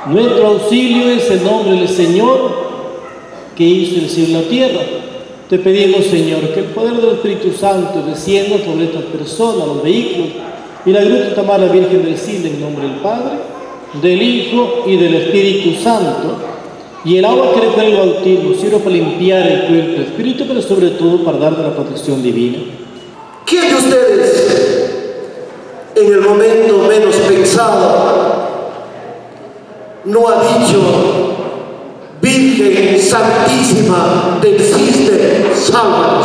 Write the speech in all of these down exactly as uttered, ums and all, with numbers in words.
Nuestro auxilio es el nombre del Señor que hizo el cielo y la tierra. Te pedimos, Señor, que el poder del Espíritu Santo descienda sobre estas personas, los vehículos, y la Gruta Tamara Virgen del Sil, en nombre del Padre, del Hijo y del Espíritu Santo, y el agua que recorre el bautismo sirva para limpiar el cuerpo y el espíritu, pero sobre todo para darle la protección divina. ¿Quién de ustedes, en el momento menos pensado, no ha dicho: Virgen Santísima del Cisne, sálvanos?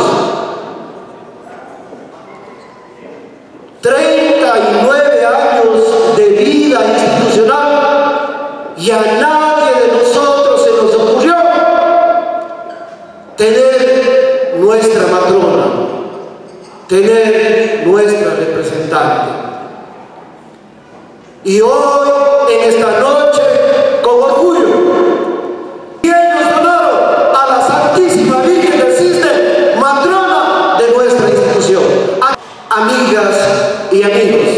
treinta y nueve años de vida institucional y a nadie de nosotros se nos ocurrió tener nuestra matrona, tener nuestra representante. Y hoy, en esta noche, con orgullo, ¿quiénes donaron a la Santísima Virgen del Cisne, matrona de nuestra institución? Amigas y amigos,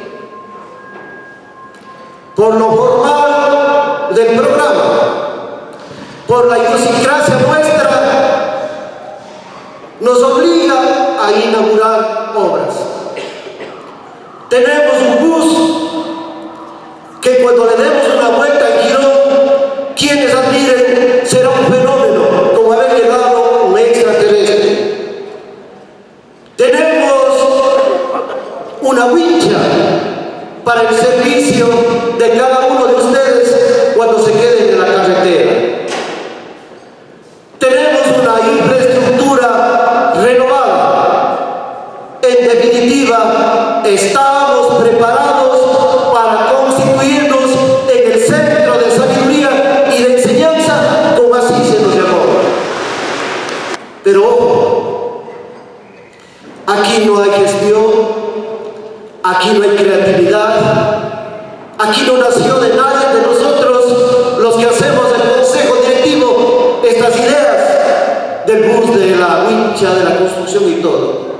por lo formal del programa, por la idiosincrasia nuestra, nos obliga a inaugurar obras. Tenemos un bus que cuando le demos una vuelta en Girón, quienes admiren será un fenómeno, como haber llegado un extraterrestre. Tenemos una wincha para el servicio de cada uno de ustedes cuando se queden en la carretera. Tenemos una infraestructura renovada. En definitiva, estamos preparados para constituirnos en el centro de sabiduría y de enseñanza, como así se nos llamó. Pero ojo, aquí no hay gestión, aquí no hay creatividad, aquí no nació de nadie de nosotros los que hacemos el consejo directivo estas ideas del bus, de la wincha, de la construcción y todo.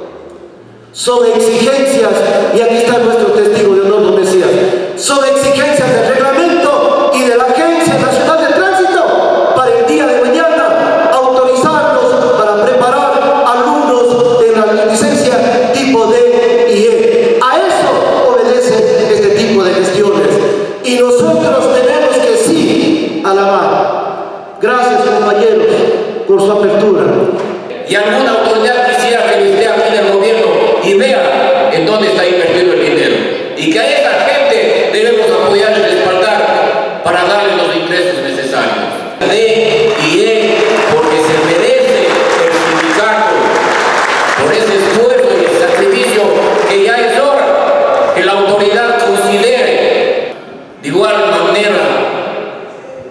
Son exigencias, y aquí está nuestro testigo de honor, don Mesías, son exigencias del reglamento y de la Agencia Nacional de Tránsito para el día de mañana autorizarnos para preparar alumnos de la licencia tipo D y E. A eso obedece este tipo de gestiones y nosotros tenemos que sí alabar. Gracias, compañeros, por su apertura. Y alguna autoridad quisiera que esté aquí en el gobierno y vea en dónde está invertido el dinero, y que a esa gente debemos apoyar y respaldar para darles los ingresos necesarios. D y E, porque se merece el sindicato por ese esfuerzo y el sacrificio que ya es hora que la autoridad considere. De igual manera,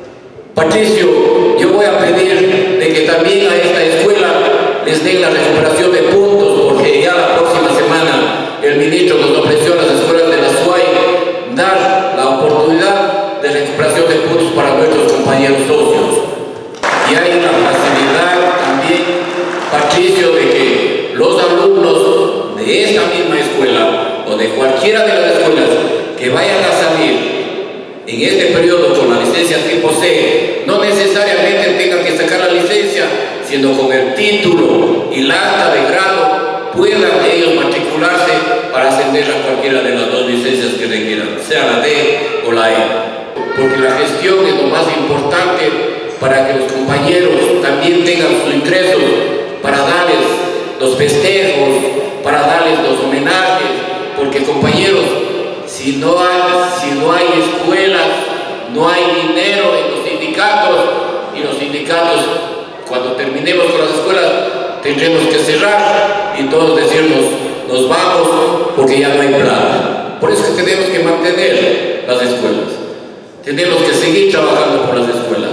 Patricio, yo voy a pedir de que también a esta escuela les den la recuperación de puntos, porque ya la próxima semana el ministro nos ofreció a las escuelas de la S U A Y dar la oportunidad de recuperación de puntos para nuestros compañeros socios. Y hay una facilidad también, Patricio, de que los alumnos de esta misma escuela o de cualquiera de las escuelas que vayan a salir en este periodo con la licencia tipo C, no necesariamente tengan que sacar la licencia, sino con el título y la acta de grado puedan ellos matricularse para ascender a cualquiera de las dos licencias que requieran, sea la D o la E. Porque la gestión es lo más importante para que los compañeros también tengan sus ingresos, para darles los festejos, para darles los homenajes, porque, compañeros, si no hay, si no hay escuelas, no hay dinero en los sindicatos, y los sindicatos, cuando terminemos con las escuelas, tendremos que cerrar y todos decirnos, nos vamos porque ya no hay plata. Por eso es que tenemos que mantener las escuelas, tenemos que seguir trabajando por las escuelas.